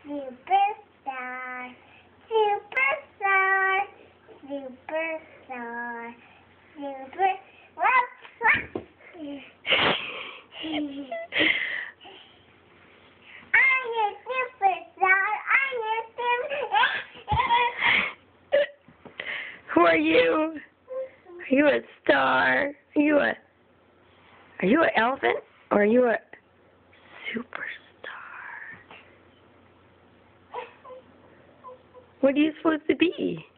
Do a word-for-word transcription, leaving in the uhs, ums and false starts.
Superstar, superstar, superstar, super. Whoops, I'm a superstar. I'm a super. Who are you? Are you a star? Are you a? Are you an elephant or are you a superstar? What are you supposed to be?